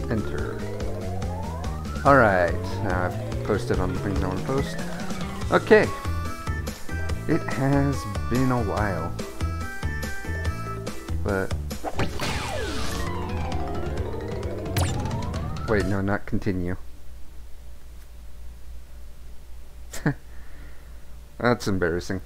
Enter. Alright, now I've posted on the things I want to post. Okay. It has been a while. But... wait, no, not continue. That's embarrassing.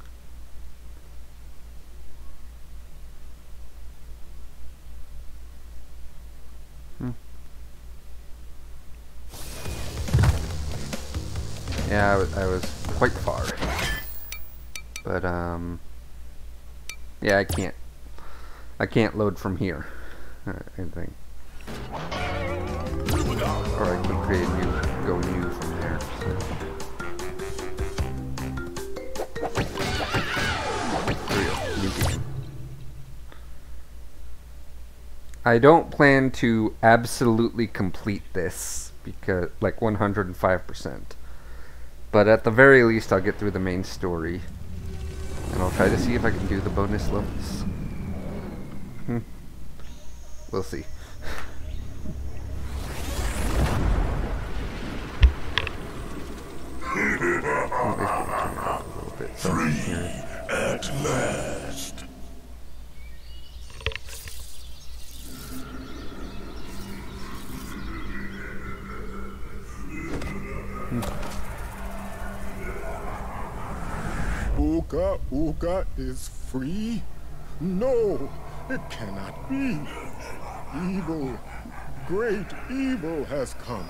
Yeah, I was quite far. But, yeah, I can't load from here, I think. Or I can create a new, go new from there, so. There we go, new game. I don't plan to absolutely complete this, because, like, 105%. But at the very least, I'll get through the main story. And I'll try to see if I can do the bonus levels. We'll see. Free at last. Uka Uka is free? No, it cannot be. Evil, great evil has come.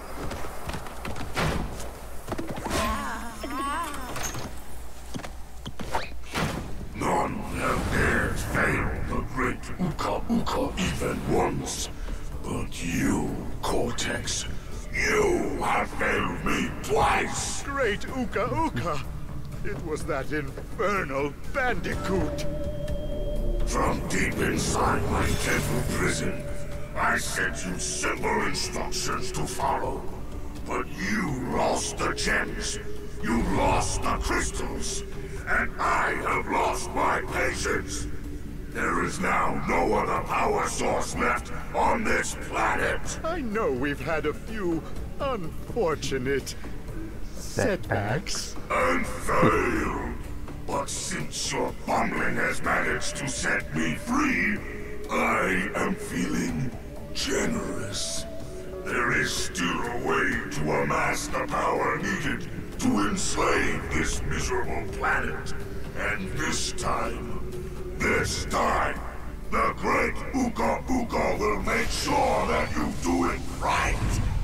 None have dared fail the great Uka Uka even once. But you, Cortex, you have failed me twice. Great Uka Uka! It was that infernal bandicoot! From deep inside my temple prison, I sent you simple instructions to follow. But you lost the gems, you lost the crystals, and I have lost my patience. There is now no other power source left on this planet. I know we've had a few unfortunate setbacks. And failed. But since your bumbling has managed to set me free, I am feeling generous. There is still a way to amass the power needed to enslave this miserable planet. And this time, the great Uka Uka will make sure that you do it right.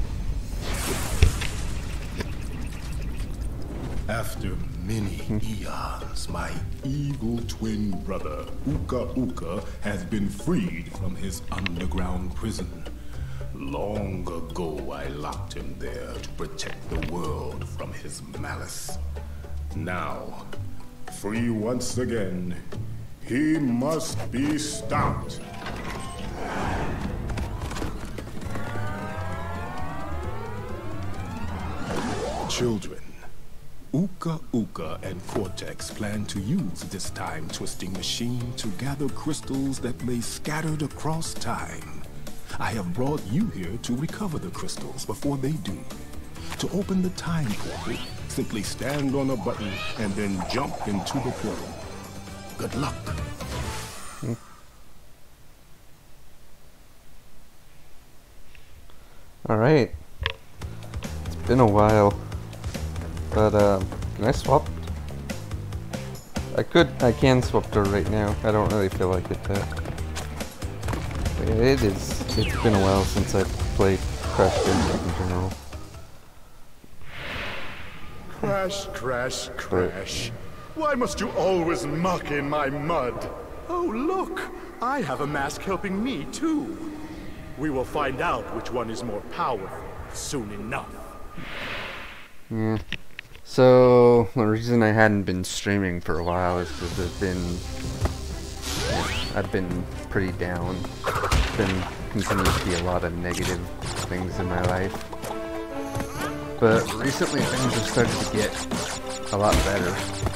After many eons, my evil twin brother, Uka Uka, has been freed from his underground prison. Long ago, I locked him there to protect the world from his malice. Now, free once again, he must be stopped. Children, Uka Uka and Cortex plan to use this time-twisting machine to gather crystals that lay scattered across time. I have brought you here to recover the crystals before they do. To open the time portal, simply stand on a button and then jump into the portal. Good luck. Alright. It's been a while. But, can I swap? I can swap to right now. I don't really feel like it, but it's been a while since I've played Crash Bandicoot in general. Crash, crash, crash. Why must you always muck in my mud? Oh, look! I have a mask helping me, too. We will find out which one is more powerful soon enough. Yeah. So, the reason I hadn't been streaming for a while is because I've been pretty down. Continues to be a lot of negative things in my life. But recently things have started to get a lot better.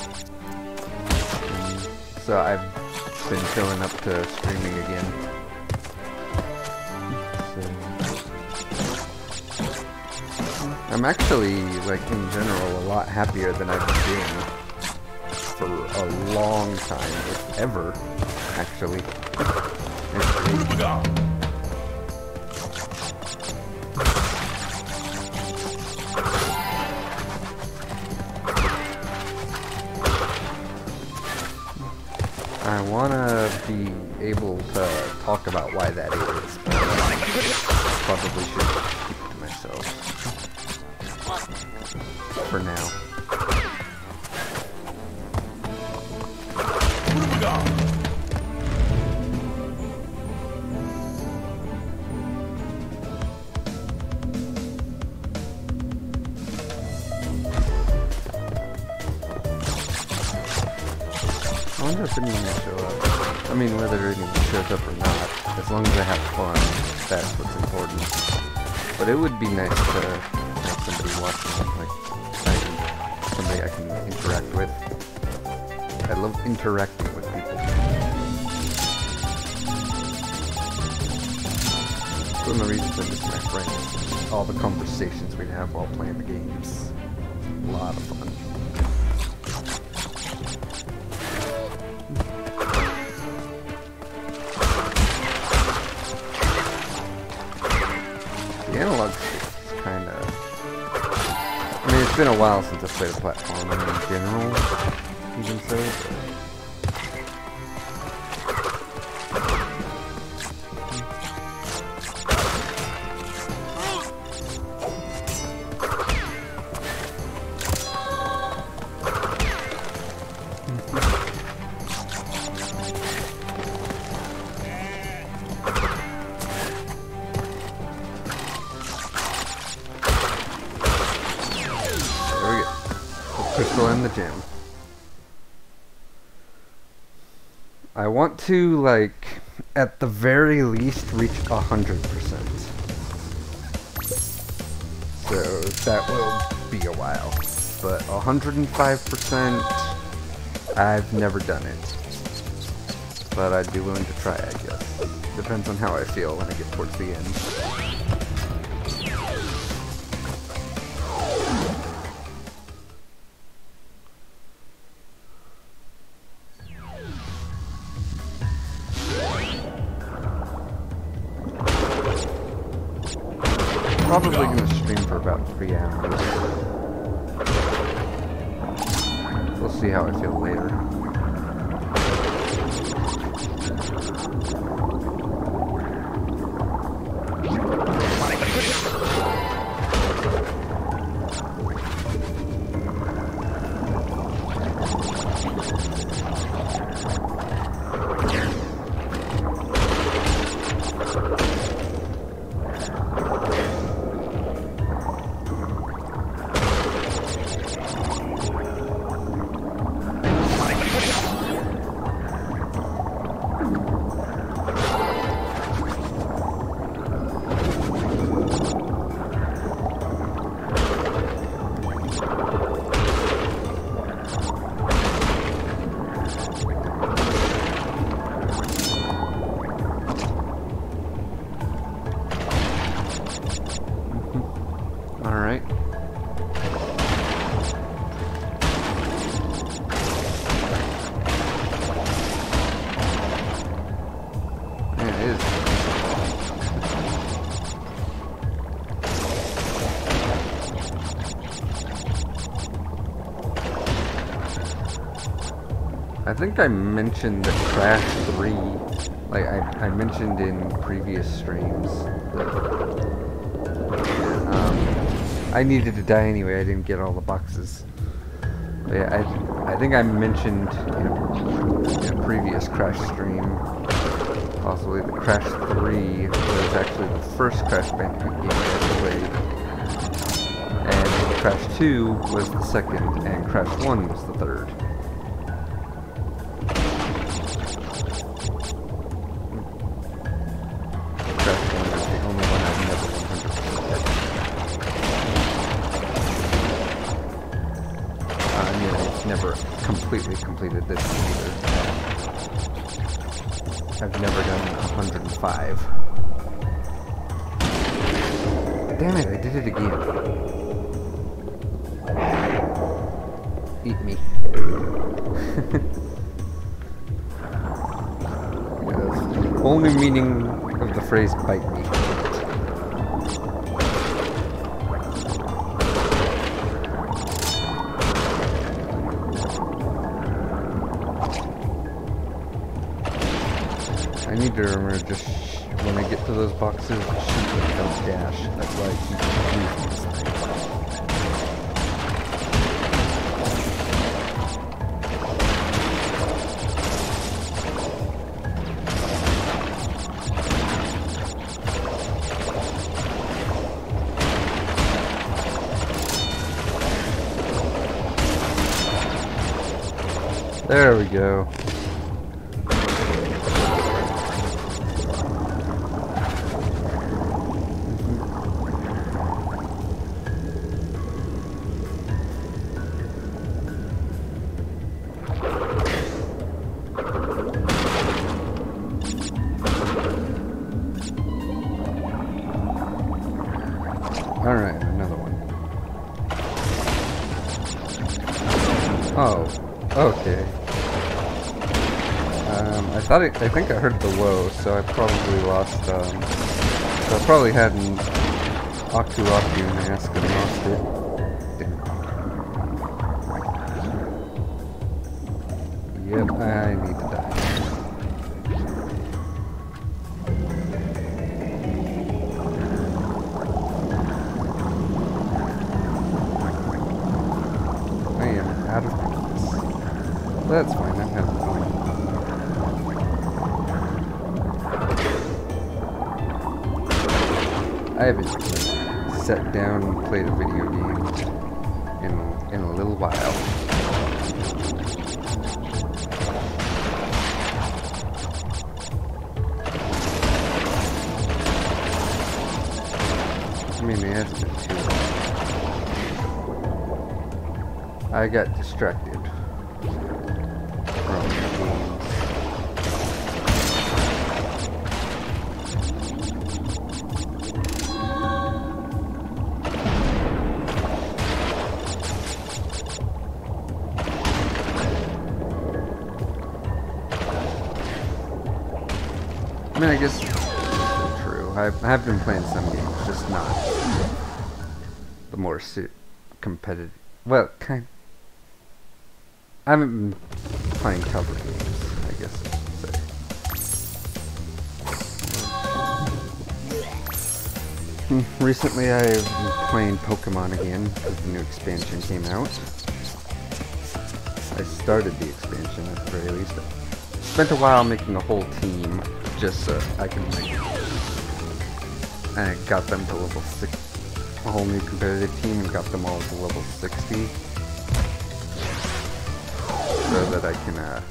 So I've been showing up to streaming again. So, I'm actually, like, in general, a lot happier than I've been for a long time, if ever, actually. I wanna be able to talk about why that is, but probably should keep it to myself for now. I wonder if anyone will show up. I mean, whether anyone shows up or not, as long as I have fun, that's what's important. But it would be nice to have somebody watching, like, somebody I can interact with. I love interacting with people. One of the reasons I miss my friends, all the conversations we'd have while playing the games. A lot of fun. The analog stick's kinda... I mean, it's been a while since I've played a platform in general, even so, but... Crystal in the gym. I want to, like, at the very least, reach 100%. So that will be a while. But 105%, I've never done it. But I'd be willing to try, I guess. Depends on how I feel when I get towards the end. Probably gonna stream for about 3 hours. We'll see how I feel later. Alright. Yeah, it is. I think I mentioned that Crash 3, like I mentioned in previous streams that I needed to die anyway, I didn't get all the boxes. But yeah, I think I mentioned in a previous Crash stream, possibly that Crash 3 was actually the first Crash Bandicoot game I ever played. And Crash 2 was the second, and Crash 1 was the third. Crash 1 is the only one I've never 100%. Never completely completed this either. I've never done 105. Damn it, I did it again. Eat me. Yes. Whole new meaning of the phrase bite me. I need to remember just when I get to those boxes, shoot and don't dash. That's why I keep using this thing. There we go. Alright, another one. Oh, okay. I think I heard the whoa, so I probably lost, so I probably had an Aku mask and lost it. Damn. Yep, I need to die. I am out of points. That's fine, I have a point. I haven't sat down and played a video game in a little while. I mean, it hasn't been too long. I got distracted from the games. I mean, I guess true. I have been playing some games, just not the more competitive. Well, I haven't been playing cover games, I guess I should say. Recently, I've been playing Pokemon again because the new expansion came out. I started the expansion at the very least. Spent a while making a whole team just so I can make it. And I got them to level 6, a whole new competitive team, and got them all to level 60. So that I can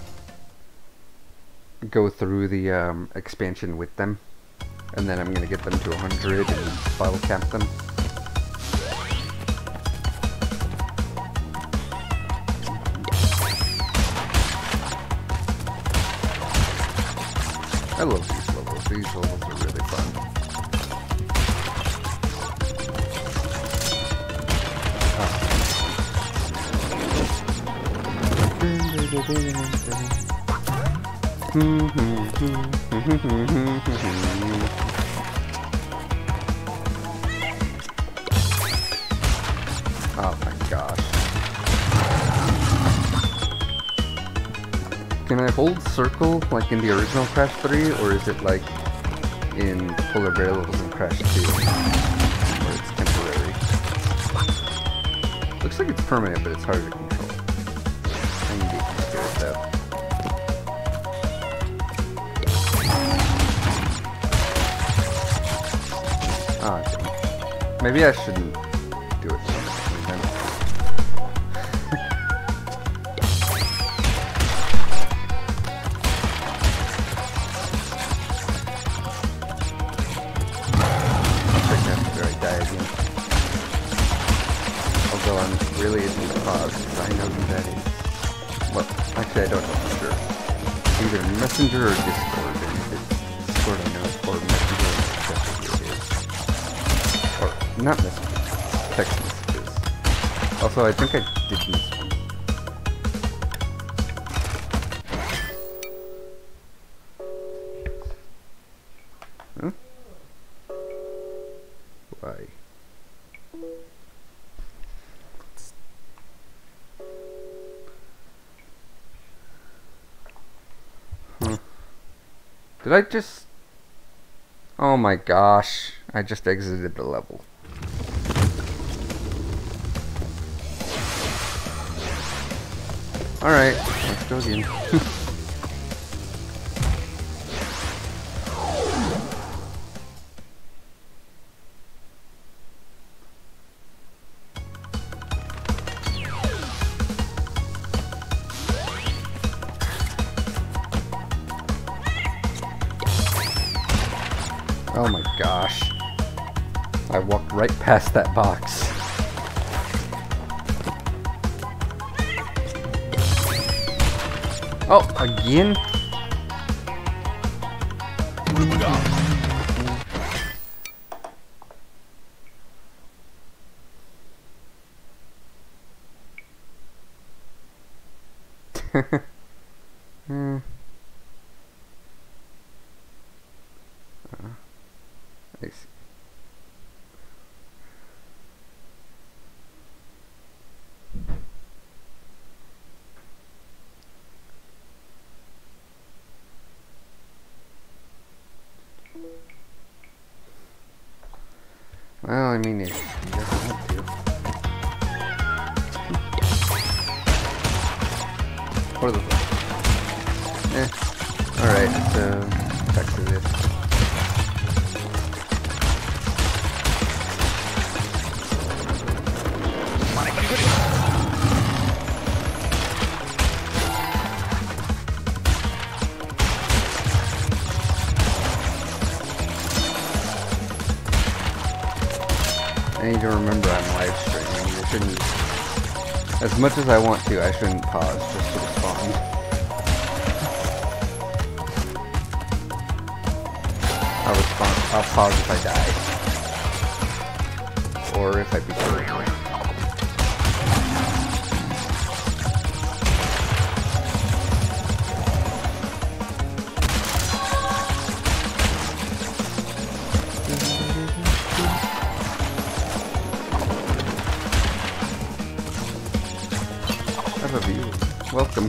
go through the expansion with them. And then I'm going to get them to 100 and bottle cap them. I love these levels. These levels are really fun. Oh my gosh. Can I hold circle like in the original Crash 3, or is it like in Polar Bear levels in Crash 2? Where it's temporary. Looks like it's permanent, but it's hard to control. I need to get used to it though. Ah, dang. Maybe I shouldn't do it so much then. Although I'm really itching to pause because I know who that is. Well, actually I don't know for sure. Either Messenger or Discord, and if it's Discord I know, or Messenger that's who it is. Or, not Messenger, text messages. Also, I think I did miss one. Huh? Why? Huh. Did I just... Oh my gosh. I just exited the level. Alright, let's go again. Oh my gosh. I walked right past that box. Oh, again? I see. Well, I mean, it doesn't have to. What are the... Alright, so back to this. I need to remember I'm live streaming. I shouldn't, as much as I want to, I shouldn't pause just to respond. I'll pause if I die. Or if I become annoying. Welcome.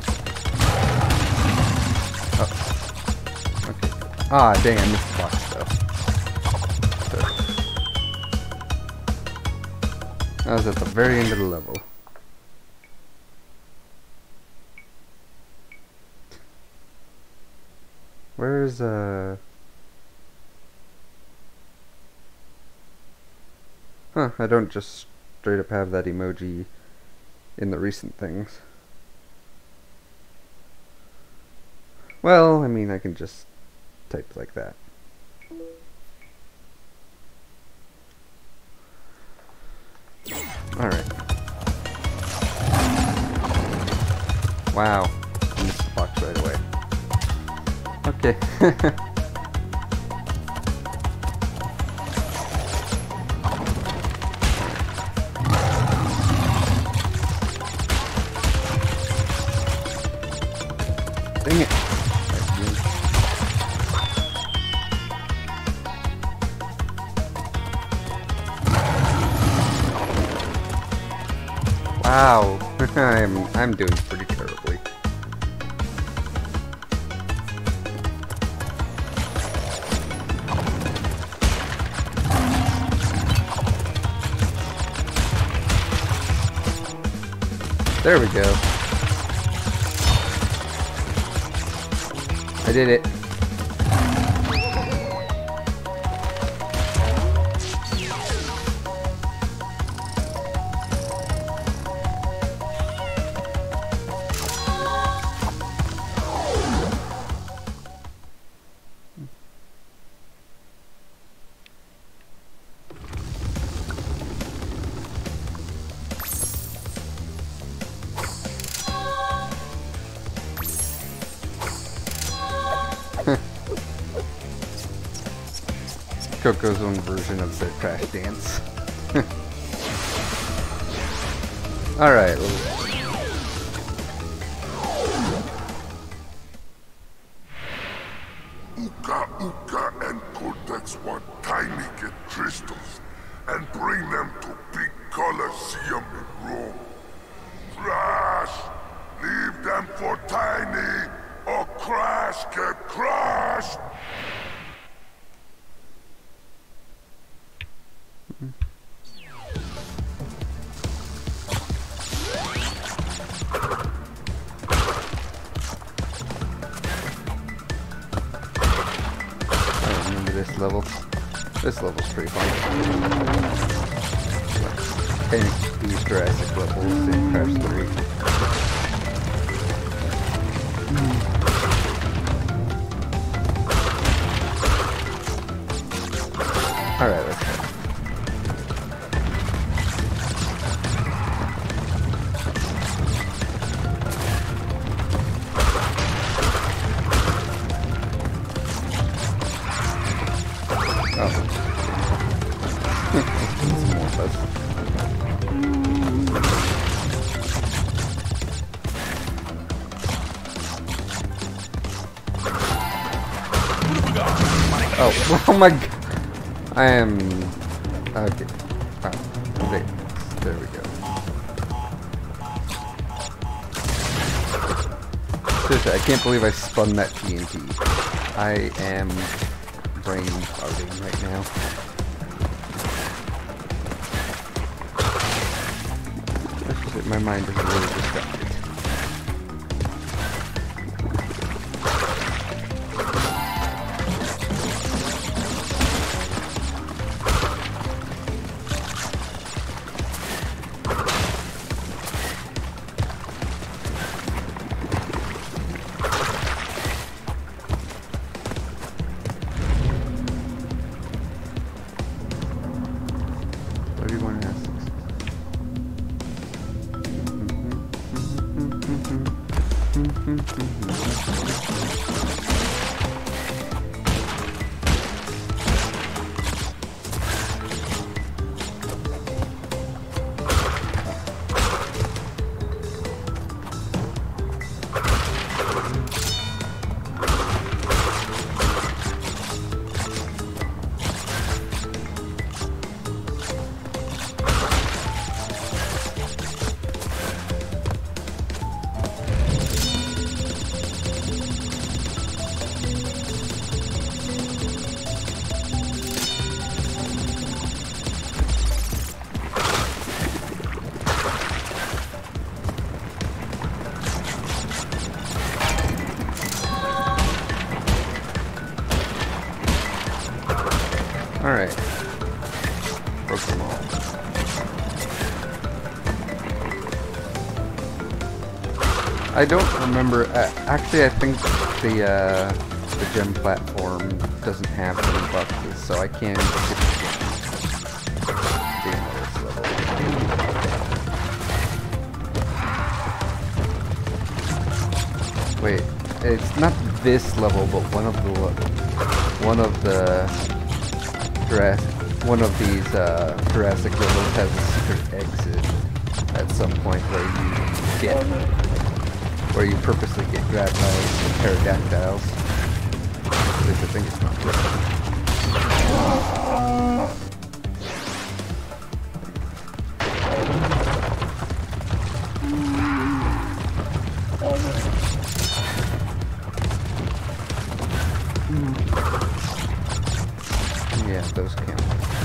Oh. Okay. Ah, dang, I missed the box though. So. I was at the very end of the level. Where's, Huh, I don't just straight up have that emoji in the recent things. Well, I mean, I can just type like that. Alright. Wow. I missed the box right away. Okay. Dang it. Wow, I'm doing pretty terribly. There we go. I did it. Coco's own version of the Crash Dance. Alright. Uka Uka and Cortex want Tiny get crystals and bring them to Big Coliseum in Rome. Crash! Leave them for Tiny, or Crash get crushed! This level. This level's pretty fun. And these Jurassic levels in Crash 3. Alright, let's go. Oh my god. I am... Okay. Oh, there we go. Seriously, I can't believe I spun that TNT. I am brain farting right now. My mind is really distracted. Alright. Broke them all. I don't remember. Actually, I think the gem platform doesn't have any boxes, so I can't skip the end of this level. Wait, it's not this level, but one of these Jurassic levels has a secret exit at some point where you purposely get grabbed by pterodactyls. At least I think it's not this. Yeah, those count.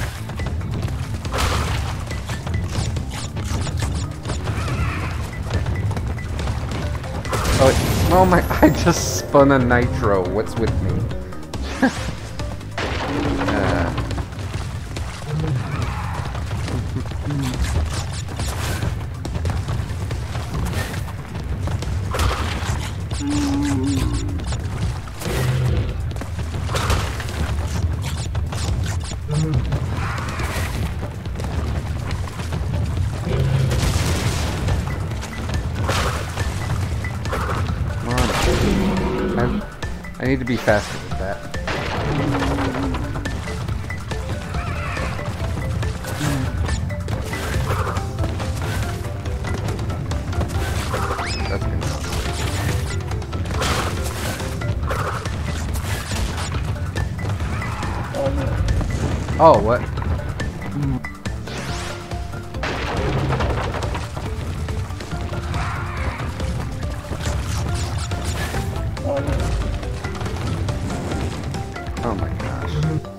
Oh my, I just spun a nitro. What's with me? I need to be faster with that. Oh, what? Oh my gosh.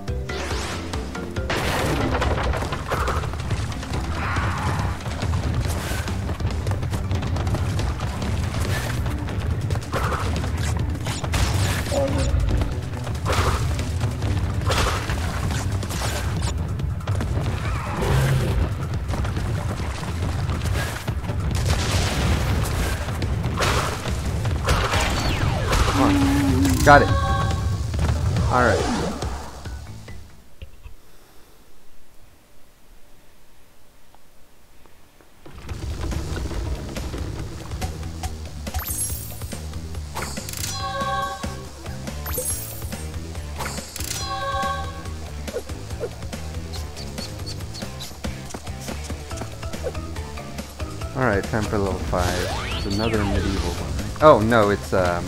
Come on. Got it. Alright. Alright, time for level 5. It's another medieval one. Oh no, it's a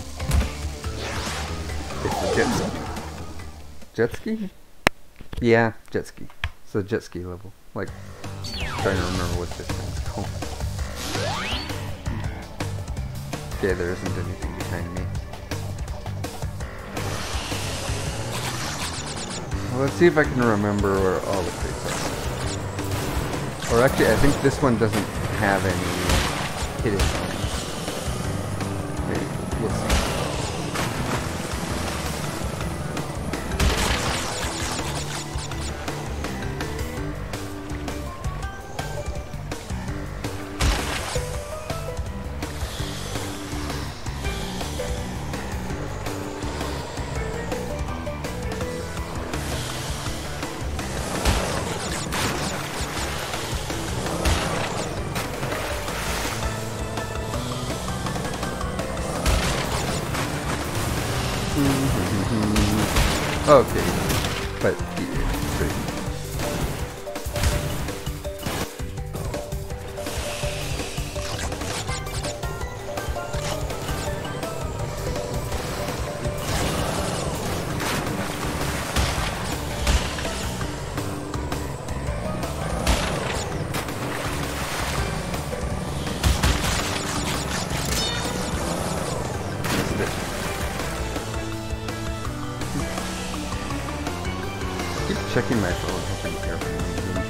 jet ski. Jet ski? Yeah, jet ski. It's a jet ski level. Like, trying to remember what this thing's called. Okay, there isn't anything behind me. Well, let's see if I can remember where all the crates are. Or actually, I think this one doesn't have any hidden ones. Maybe. We'll see. Okay, but yeah, great. Checking my phone, hoping to hear from anything.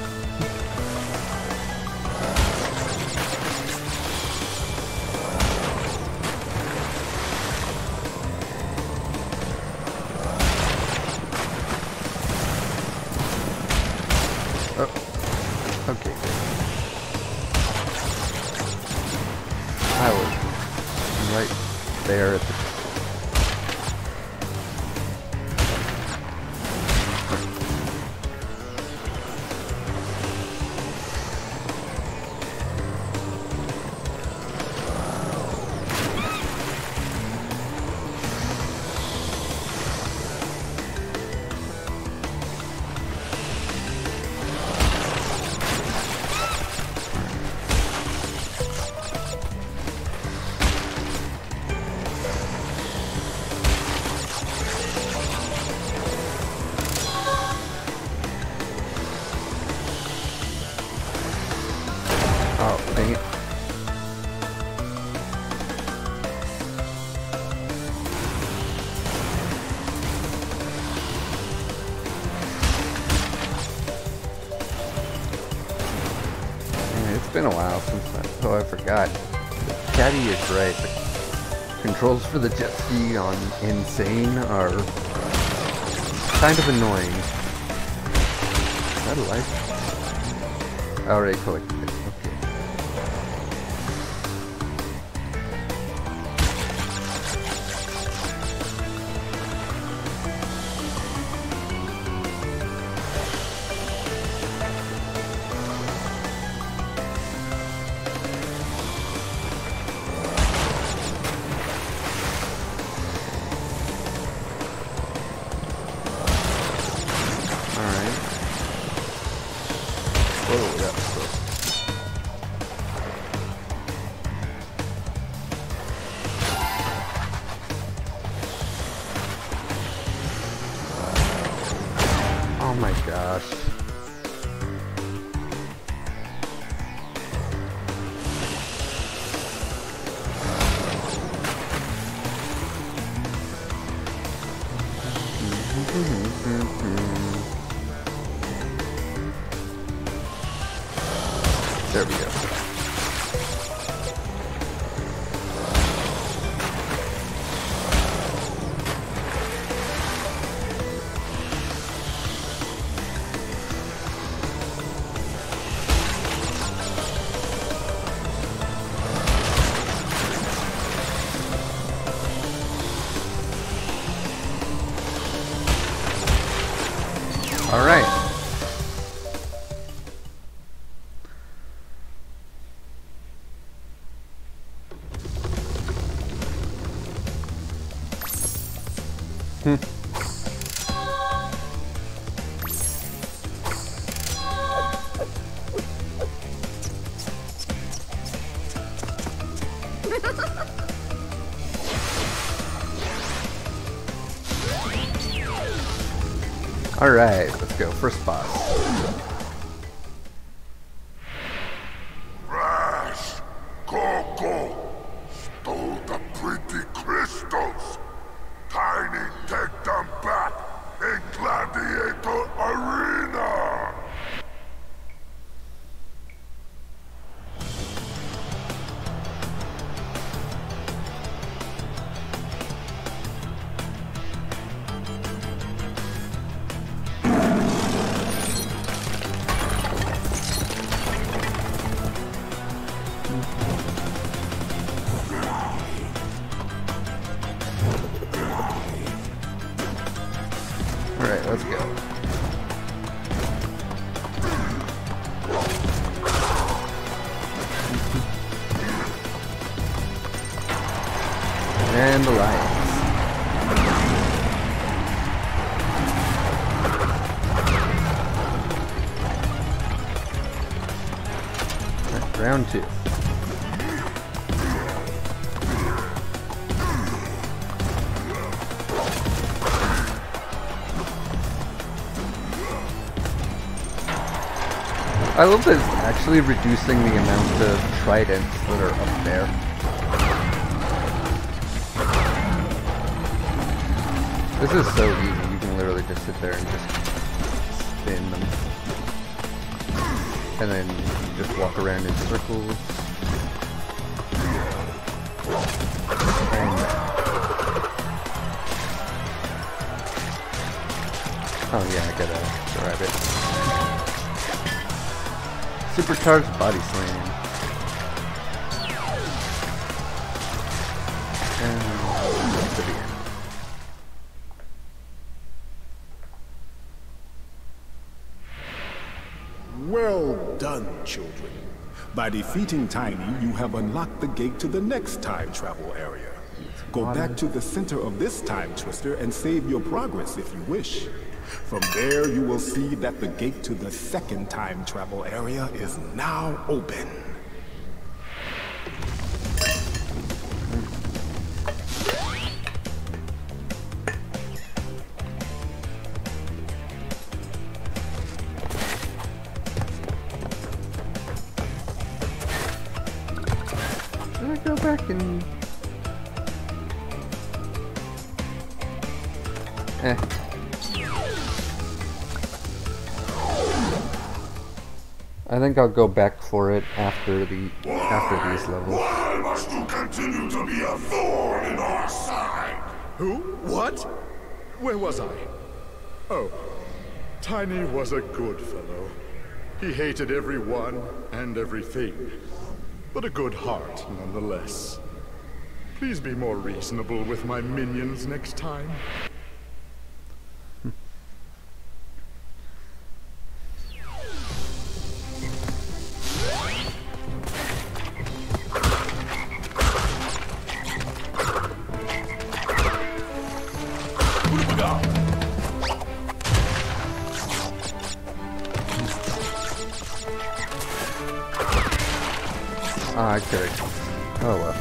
Oh, okay. I was right there at the oh, dang it. Man, it's been a while since I forgot. Caddy is right. The controls for the jet ski on Insane are kind of annoying. Is that a life? I already collected it. Okay. Alright. Whoa, that was close. Oh my gosh. There we go. All right. All right, let's go. First boss. Rash! Coco! Stole the pretty crystals! Tiny, take them back in Gladiator Arena! Alright, let's go. And the lions. Right, round 2. I love that it's actually reducing the amount of tridents that are up there. This is so easy, you can literally just sit there and just spin them. And then you just walk around in circles. And oh yeah, I gotta grab it. Supercharged body slam. And to the end. Well done, children. By defeating Tiny, you have unlocked the gate to the next time travel area. Go back to the center of this time twister and save your progress if you wish. From there, you will see that the gate to the second time travel area is now open. Should I go back and... I think I'll go back for it after these levels. Why must you continue to be a thorn in our side? Who? What? Where was I? Oh, Tiny was a good fellow. He hated everyone and everything, but a good heart nonetheless. Please be more reasonable with my minions next time. Ah, okay. Oh well.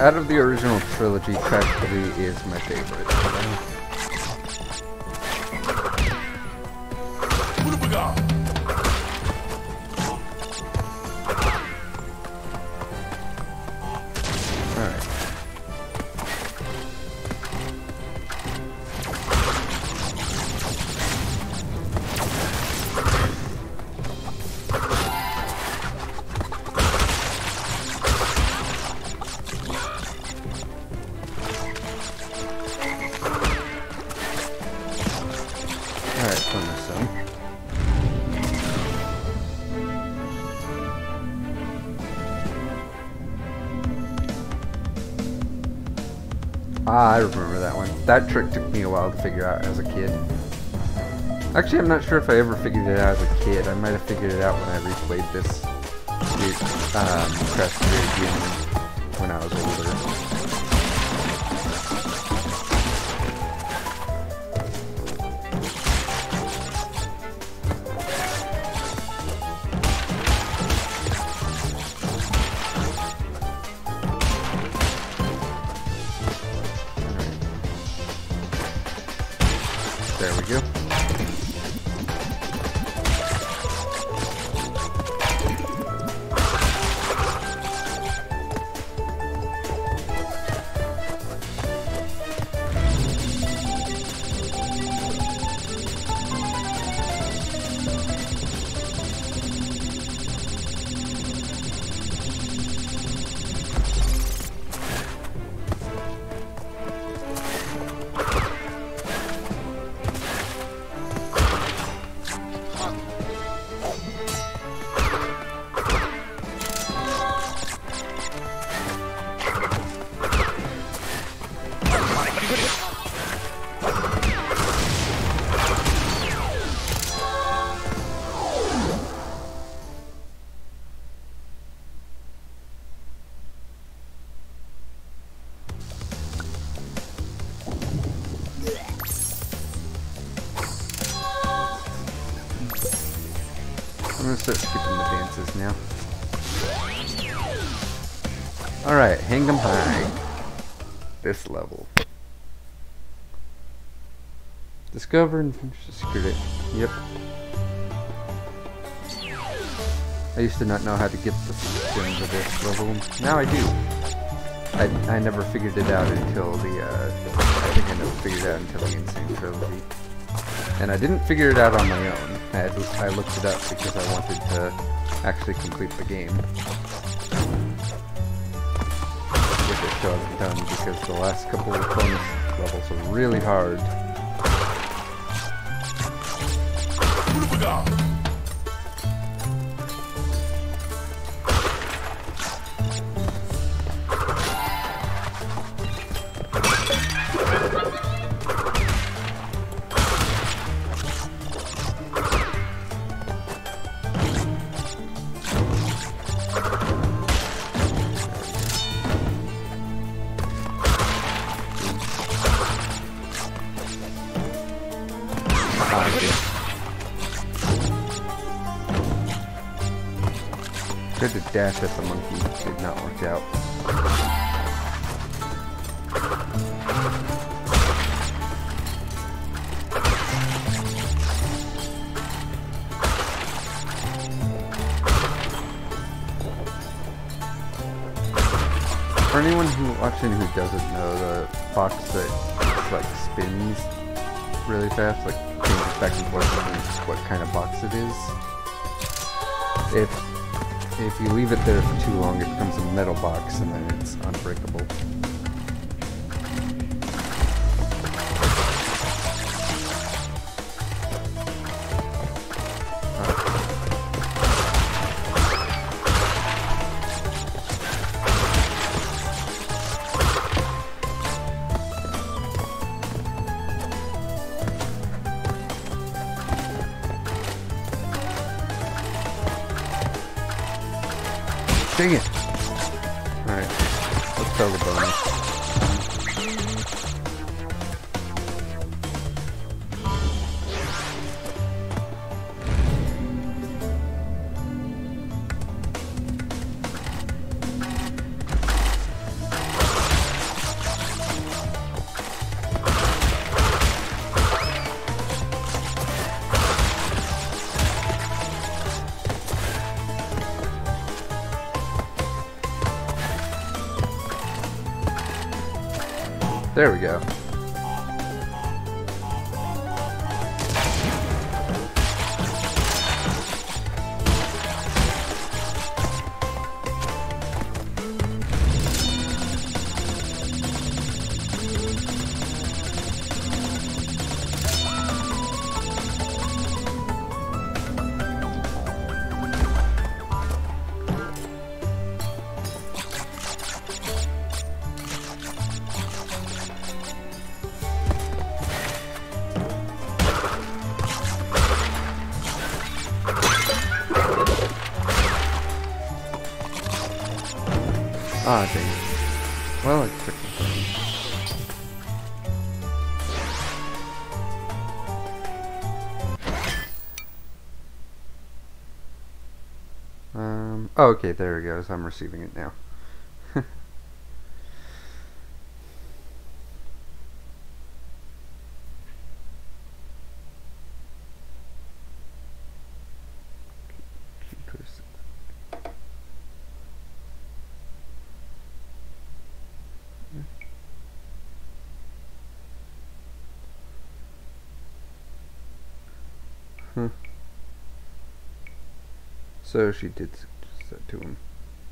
out of the original trilogy, track 3 is my favorite. What do we got? Alright. Alright, fun this some. Ah, I remember that one. That trick took me a while to figure out as a kid. Actually, I'm not sure if I ever figured it out as a kid. I might have figured it out when I replayed this Crash 3 again when I was older. There we go. I'm gonna start skipping the dances now. Alright, hang 'em high. This level. Discover and finish the secret. Yep. I used to not know how to get the skins of this level. Now I do. I never figured it out until the, I think I never figured it out until the Insane Trilogy. And I didn't figure it out on my own. I looked it up because I wanted to actually complete the game. Which I still haven't done because the last couple of bonus levels are really hard. What do we got? Tried to dash at the monkey, did not work out. For anyone watching who doesn't know, the box that like spins really fast, like changes back and forth on what kind of box it is. If you leave it there for too long, it becomes a metal box and then it's unbreakable. Dang it! Alright, let's throw the bonus. There we go. Ah, dang it. Well, it took oh, okay, there it goes. I'm receiving it now. So she did suggest that to him.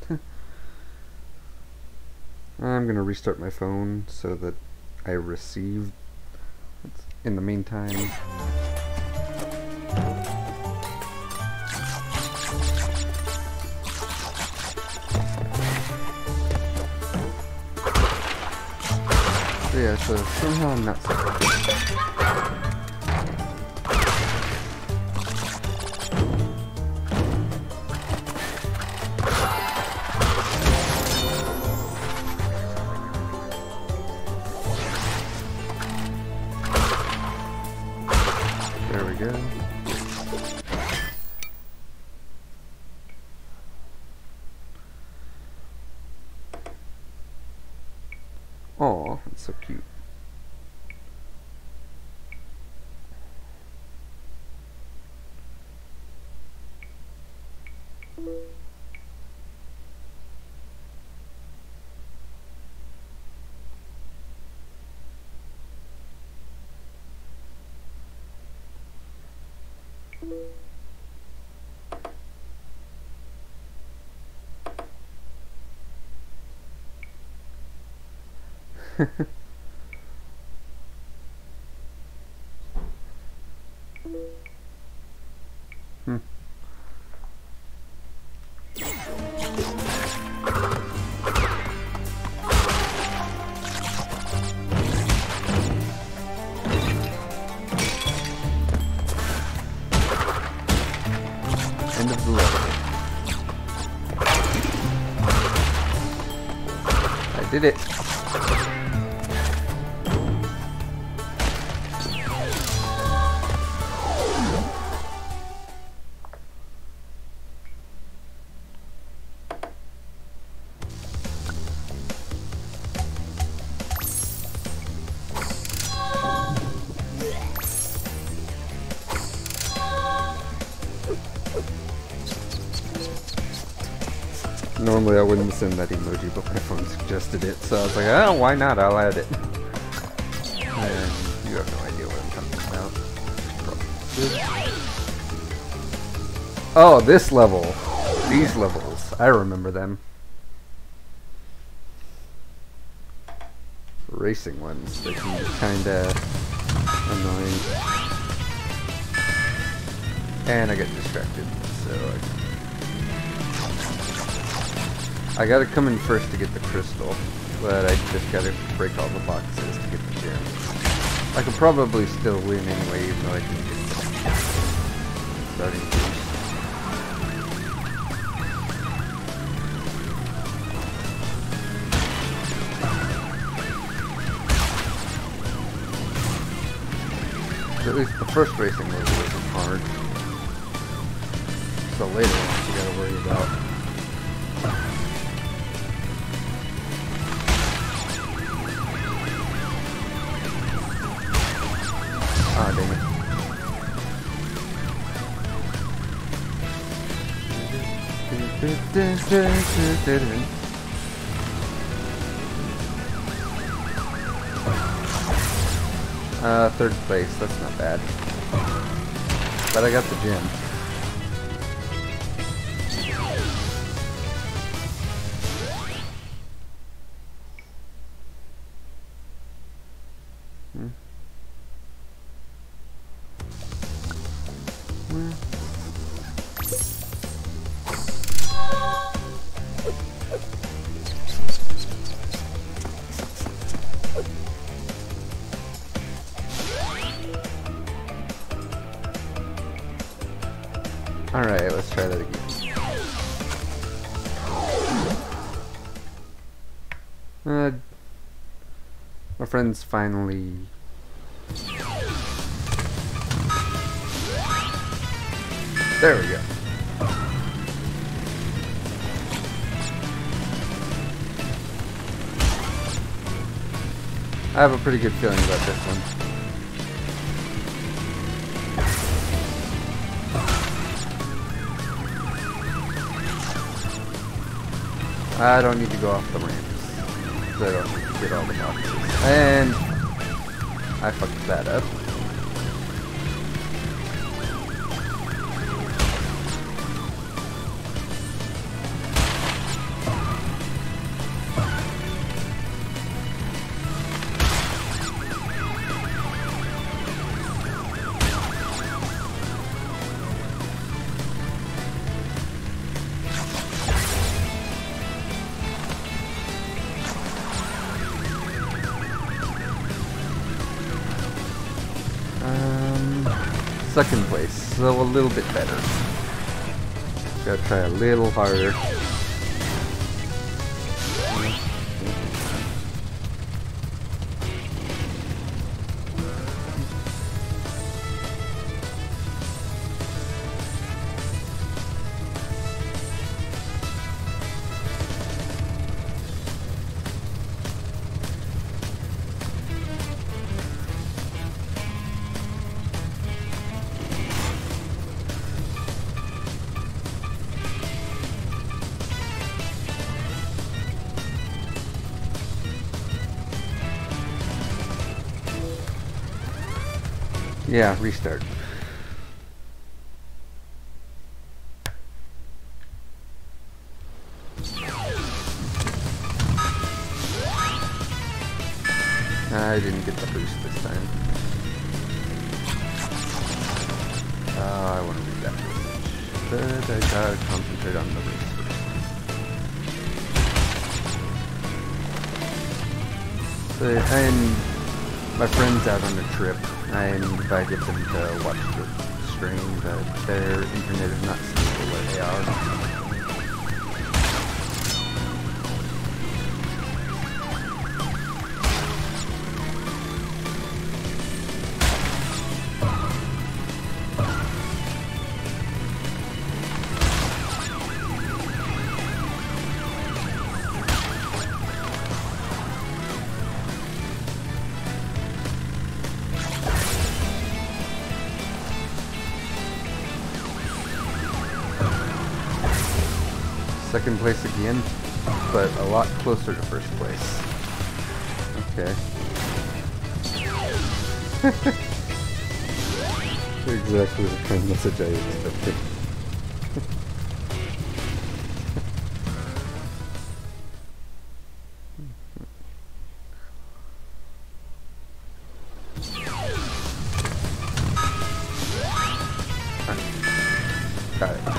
I'm gonna restart my phone so that I receive in the meantime. So yeah, so somehow I'm not separated. There we go. Oh, that's so cute. End of the level. I did it. Normally I wouldn't send that emoji, but my phone suggested it, so I was like, oh, why not? I'll add it. And you have no idea what I'm talking about. Oh, this level. These levels. I remember them. Racing ones. They can be kinda annoying. And I get distracted, so I gotta come in first to get the crystal, but I just gotta break all the boxes to get the gem. I could probably still win anyway, even though I can get starting boost. At least the first racing mode wasn't hard. So later ones you gotta worry about. Ah, dang it. Third place. That's not bad. But I got the gem. Alright, let's try that again. My friend's finally... There we go. I have a pretty good feeling about this one. I don't need to go off the ramps, so I don't need to get all the boxes. And I fucked that up. Second place, so a little bit better. Gotta try a little harder. Yeah, restart. I didn't get the boost this time. I want to read that message, but I gotta concentrate on the race first. And my friend's out on a trip. I invited them to watch the stream, but their internet is not stable where they are. Second place again, but a lot closer to first place. Okay. Exactly the kind of message I expected. Got it.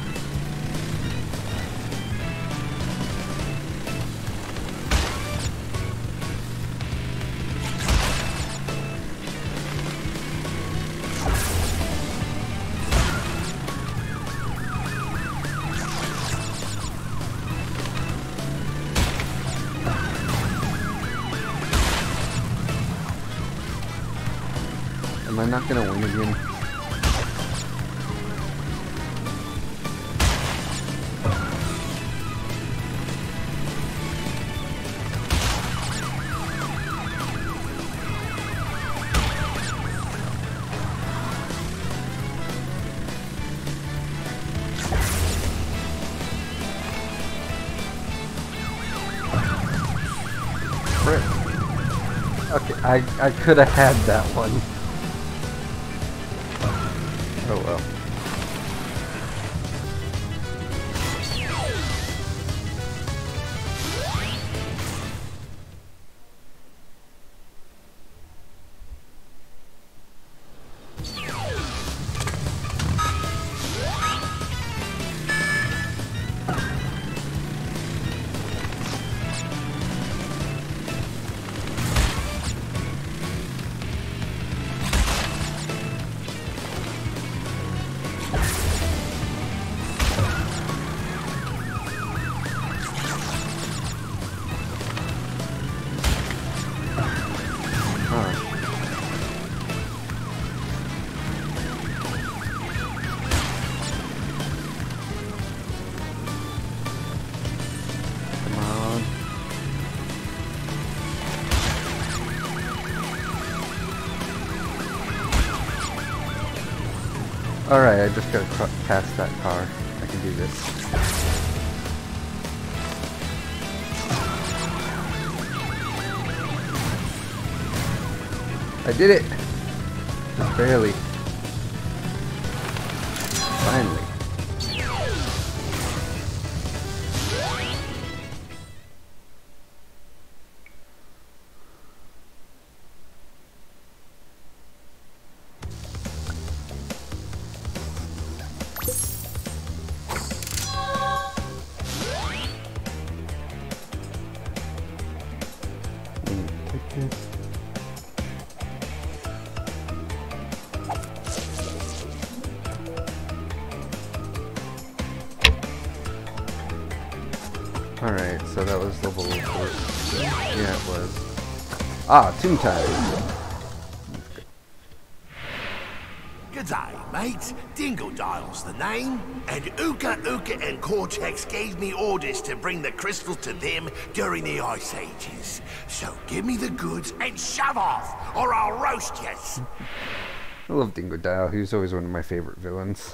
Am I not gonna win again? Frick. Okay. I could have had that one. Oh well. Alright, I just gotta pass that car. I can do this. I did it! Just barely. Finally. Alright, so that was level 4. Yeah, it was. Ah, Tomb Time! G'day, mate. Dingledile's the name, and Uka Uka and Cortex gave me orders to bring the crystals to them during the Ice Ages. So give me the goods and shove off, or I'll roast yous. I love Dingodile. He was always one of my favorite villains.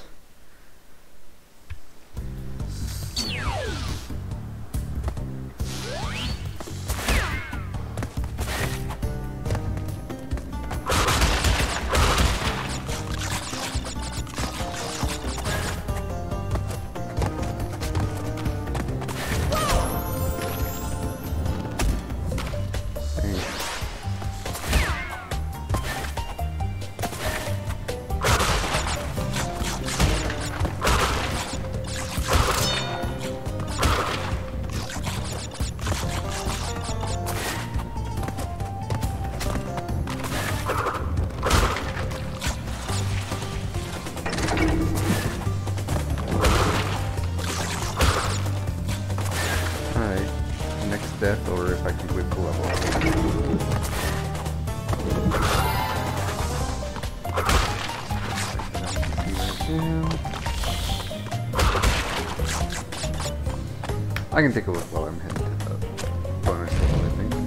Death, or if I can whip the level up. I can take a look while I'm heading to the bonus level, I think.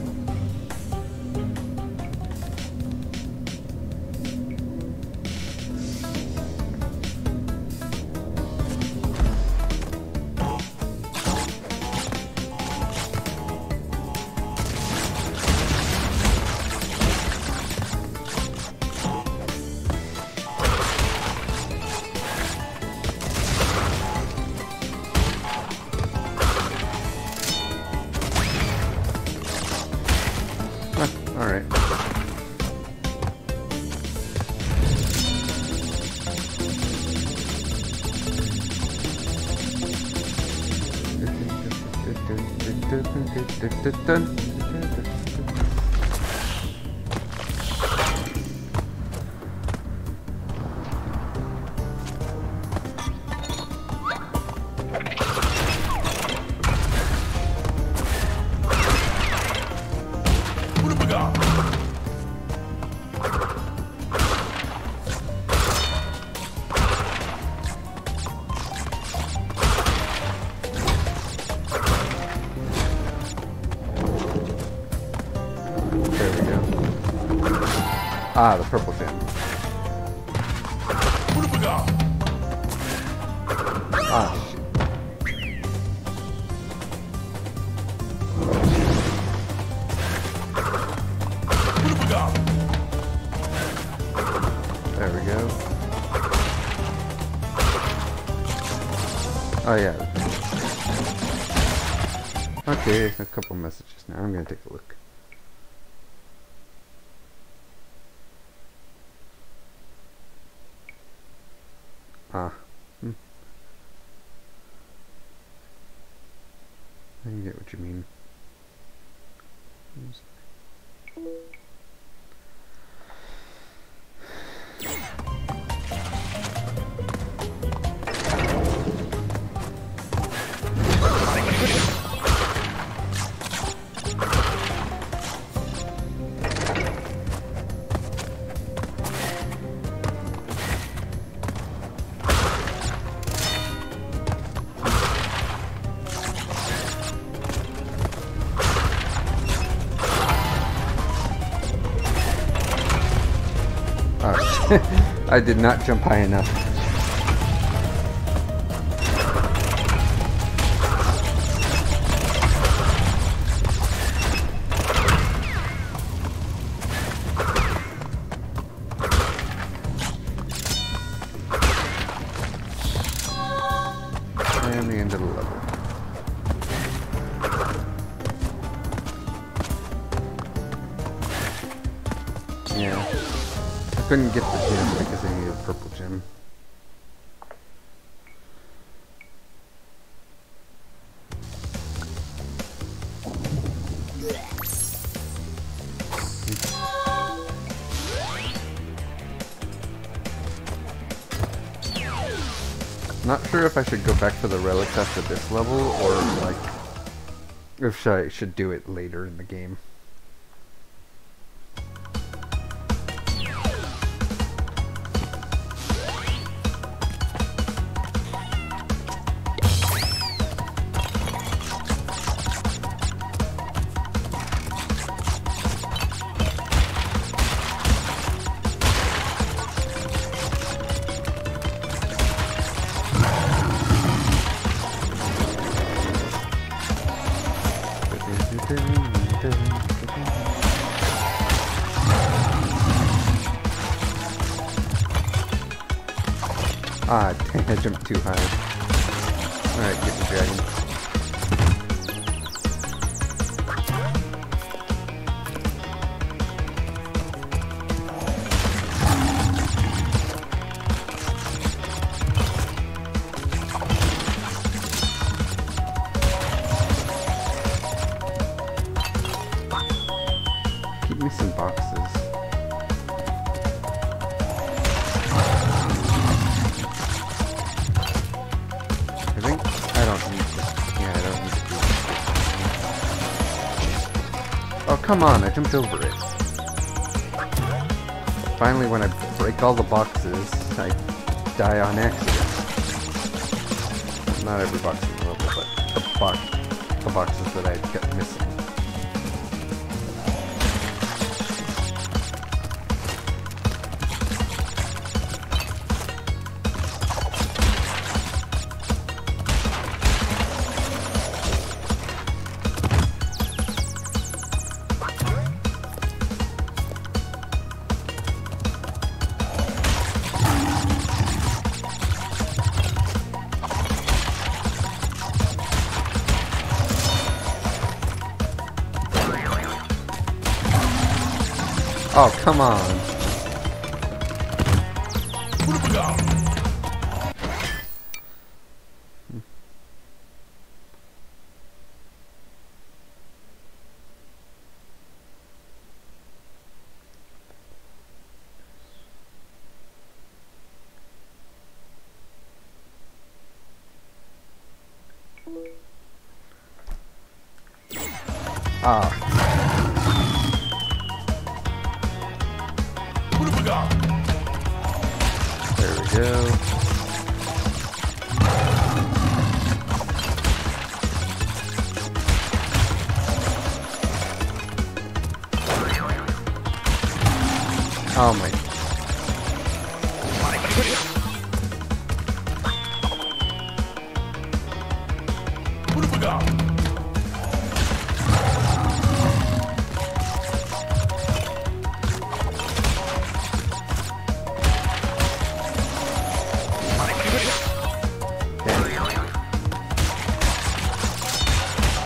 Alright. There we go. Ah, the purple gem. Ah, shit. Oh yeah. Okay, a couple messages now. I'm gonna take a look. Ah. I get what you mean. I did not jump high enough. And the end of the level. Yeah. I couldn't get the gem because I needed a purple gem. Not sure if I should go back for the relics after this level, or like if I should do it later in the game. Ah, dang, I jumped too high. Alright, get the dragon. Keep me some boxes. Oh, come on, I jumped over it. Finally, when I break all the boxes, I die on accident. Not every box in the level, but the boxes that I kept missing. Oh, come on. What have we got? Ah. What have we got? There we go. Oh my. What have we got?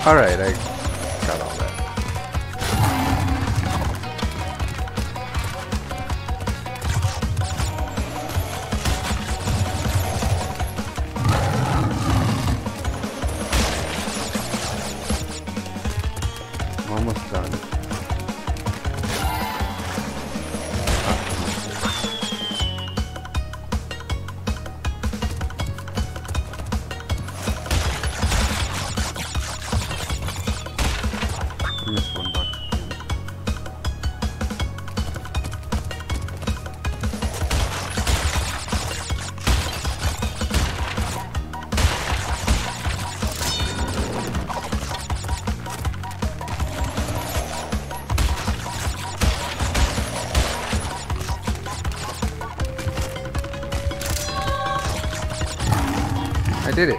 Alright, I got all that. Almost done. I missed one box. I did it.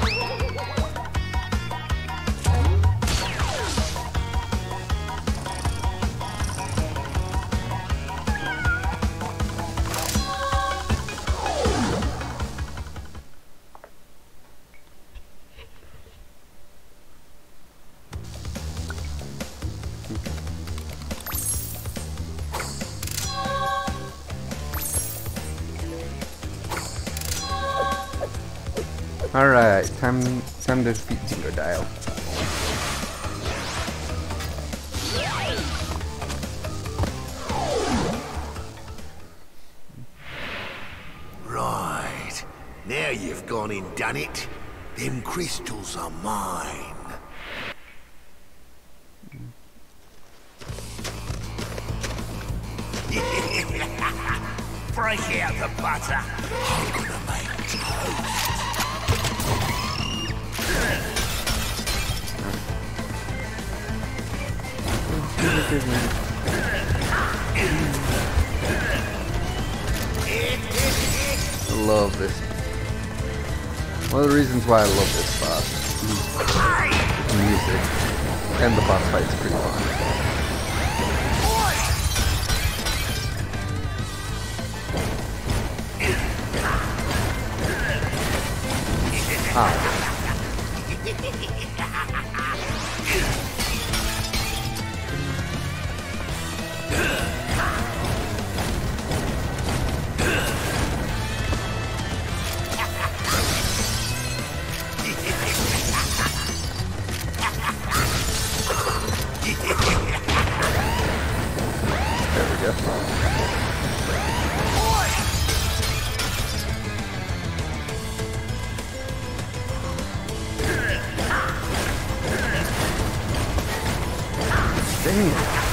Alright, time to defeat Dingodile. Right. Now you've gone and done it. Them crystals are mine. Break out the butter. I'm gonna make toast. I love this. One of the reasons why I love this boss is the music, and the boss fight's pretty fun. Ah. There we go. Dang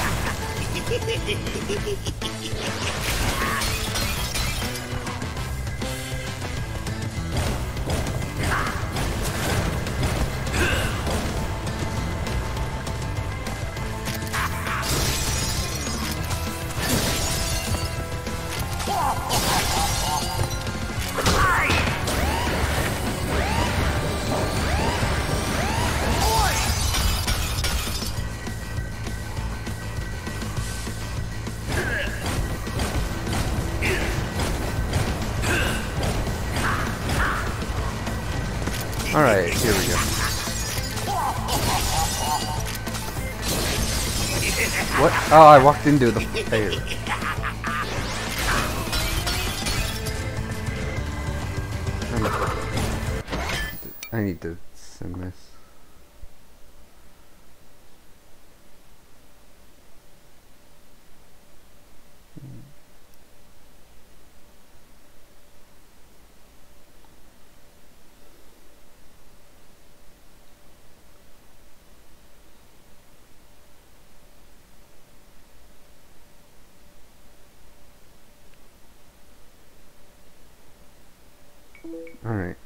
Alright, here we go. What? Oh, I walked into the fire. I need to send this. Alright.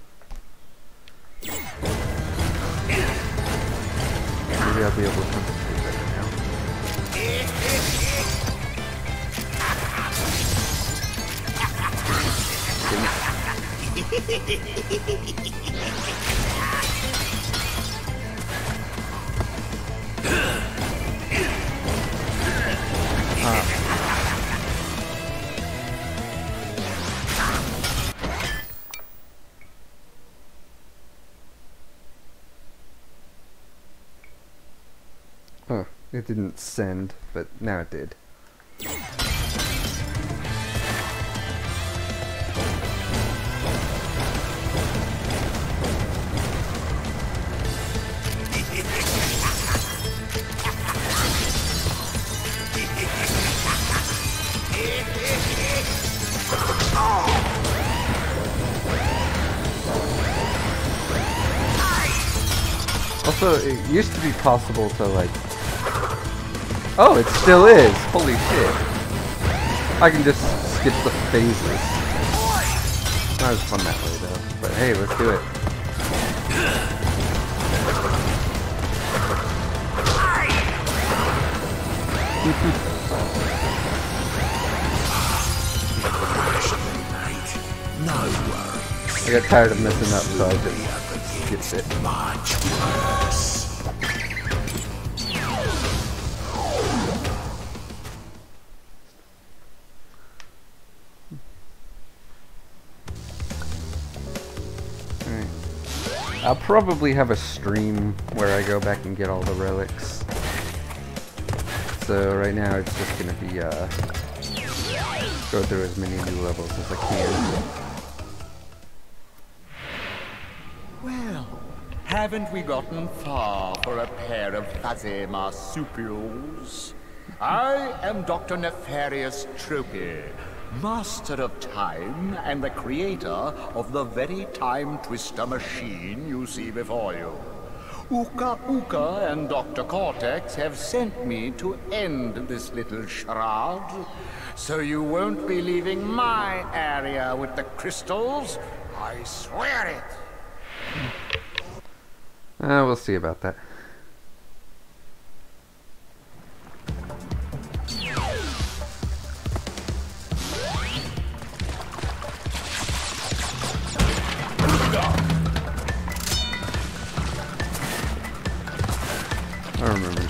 Maybe I'll be able to concentrate better now. Huh, it didn't send, but now it did. Also, it used to be possible to, like... Oh, it still is! Holy shit. I can just skip the phases. Not as fun that way, though. But hey, let's do it. I got tired of messing up, so I just skipped it. Much worse. Alright. I'll probably have a stream where I go back and get all the relics. So right now it's just gonna be go through as many new levels as I can. Well, haven't we gotten far for a pair of fuzzy marsupials? I am Dr. Nefarious Tropy, master of time and the creator of the very time twister machine you see before you. Uka Uka and Dr. Cortex have sent me to end this little charade, so you won't be leaving my area with the crystals. I swear it. We'll see about that. I remember.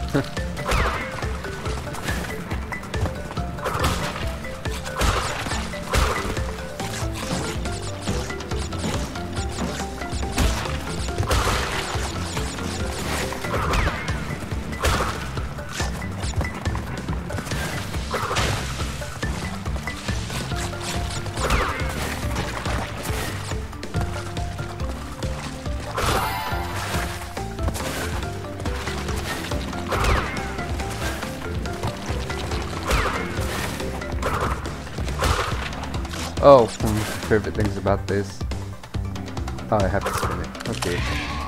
Oh, one of my favorite things about this. Oh, I have to spin it. Okay.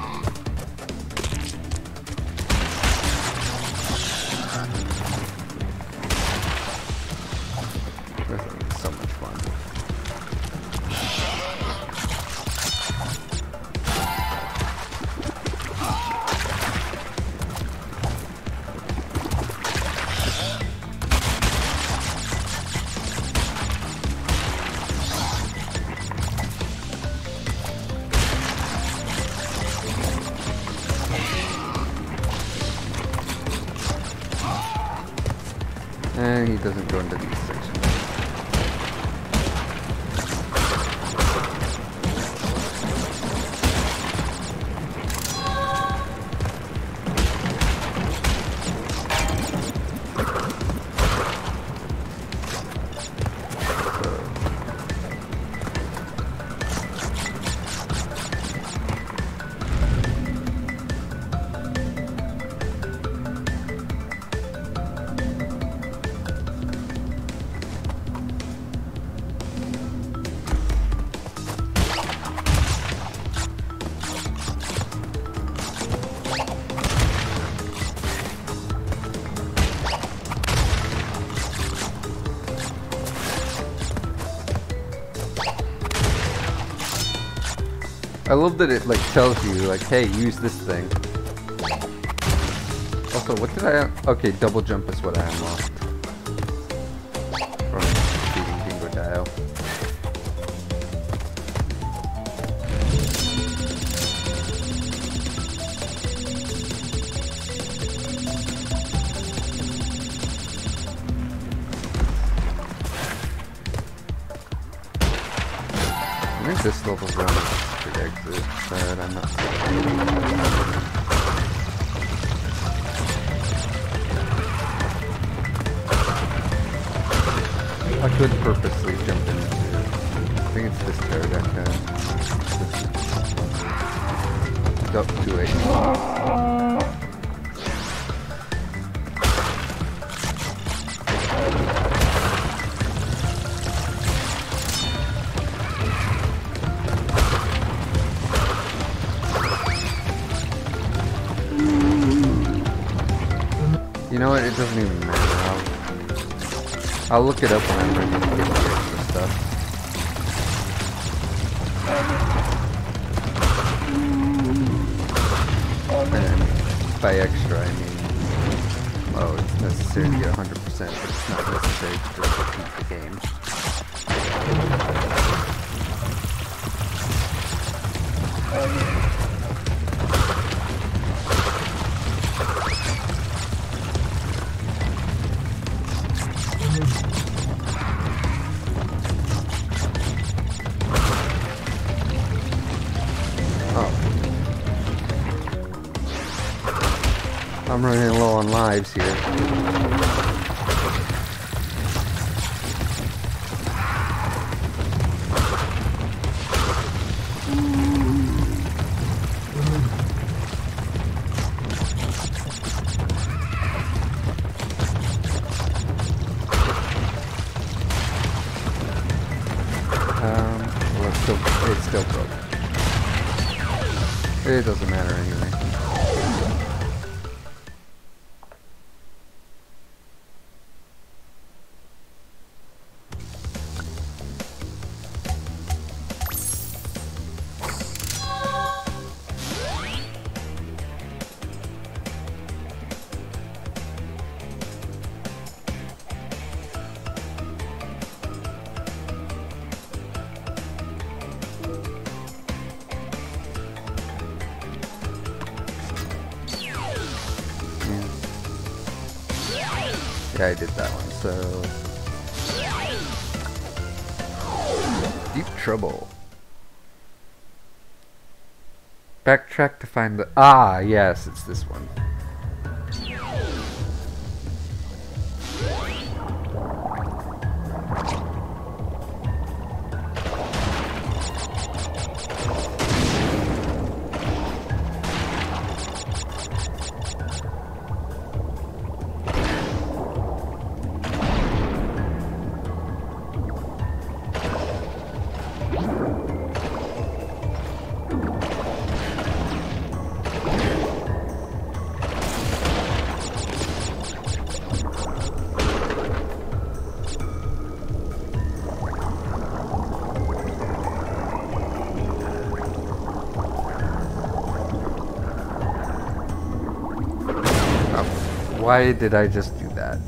This is so much fun. And he doesn't go into these sections. I love that it like tells you like, hey, use this thing. Also, what did I? Okay, double jump is what I unlocked from defeating Dingodile. I think this level's around the secret exit, but I'm not sure. could purposely jump into. I think it's this pterodactyl. Go to it. You know what? It doesn't even matter. I'll look it up when I'm ready to get the extra stuff. And by extra, I mean, well, it's necessary to get 100%, but it's not necessary to just repeat the game. I'm running low on lives here. Well, it's still broken. It doesn't matter anyway. Yeah, I did that one, so... Deep trouble. Backtrack to find the... Ah, yes, it's this one. Why did I just do that?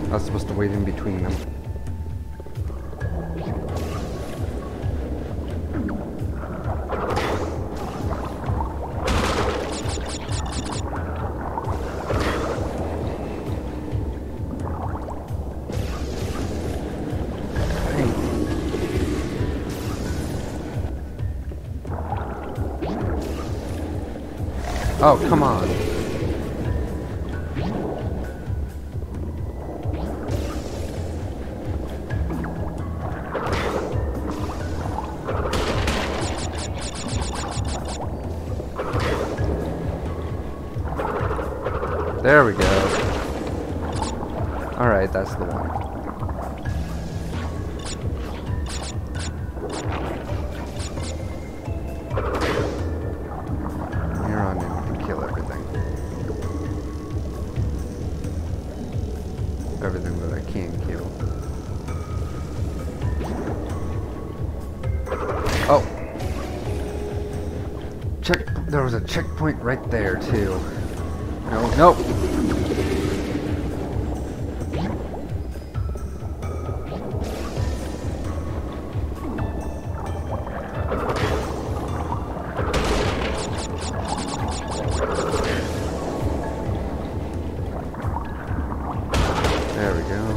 I was supposed to wait in between them. Oh, come on. There we go. Alright, that's the one. You're on in and kill everything. Everything that I can kill. Oh! There was a checkpoint right there, too. No, nope. There we go.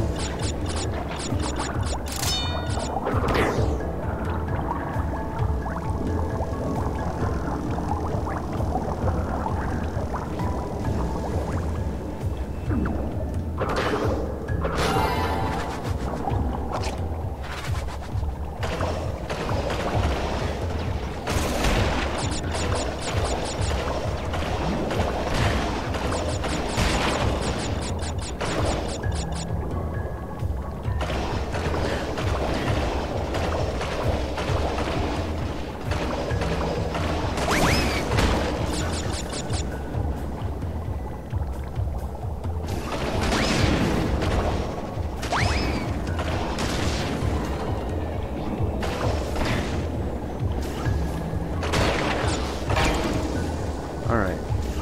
Alright.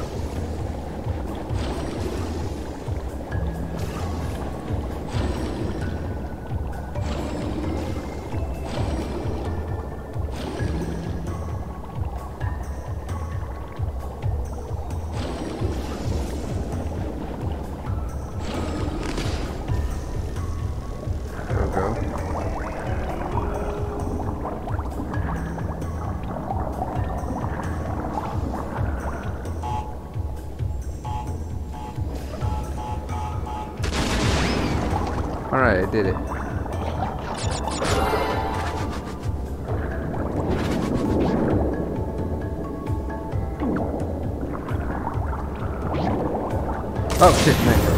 Go. Alright, I did it. Oh shit, man.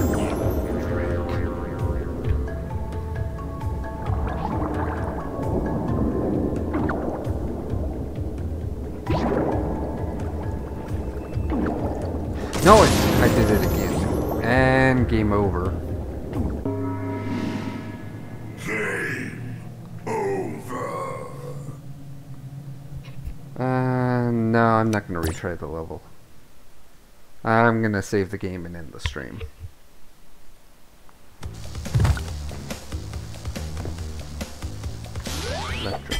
No, I did it again. And game over. Game over. No, I'm not going to retry the level. I'm going to save the game and end the stream. Electric.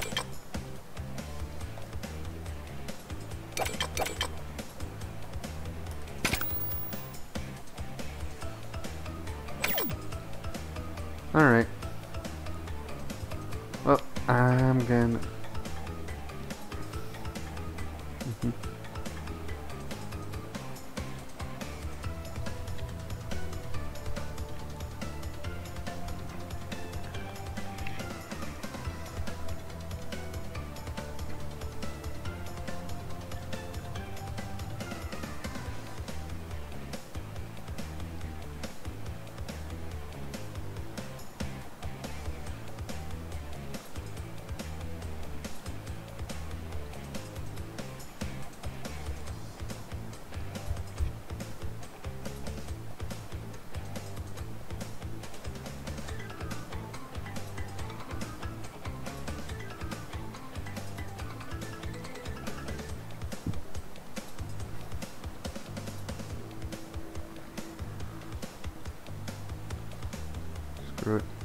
Alright. Well, I'm gonna... Screw it.